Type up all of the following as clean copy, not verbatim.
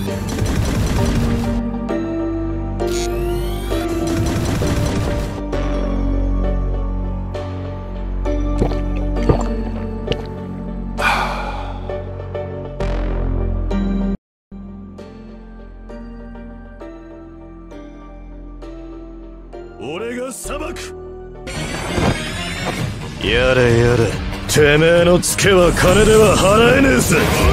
俺が裁く。やれやれ、てめえのツケは金では払えねえぜ。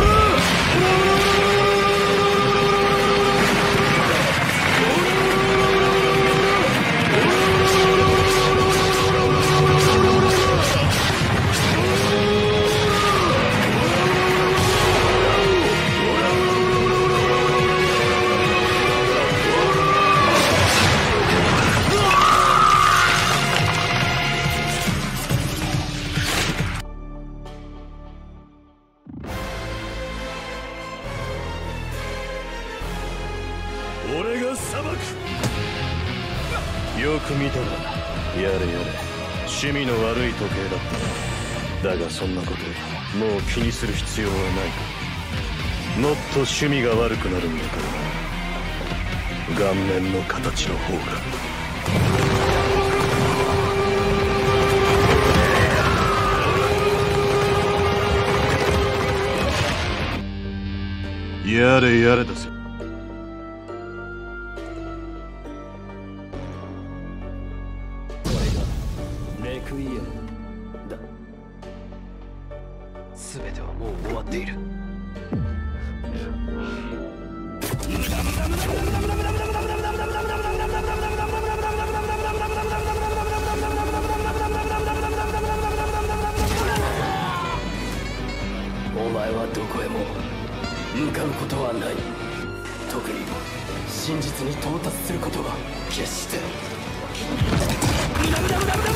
俺が裁く。よく見たらやれやれ、趣味の悪い時計だった。だがそんなこともう気にする必要はない。もっと趣味が悪くなるんだからな。顔面の形の方が。やれやれだぜ。 これがレクイエムだ。全てはもう終わっている。お前はどこへも向かうことはない。特に真実に到達することは決して。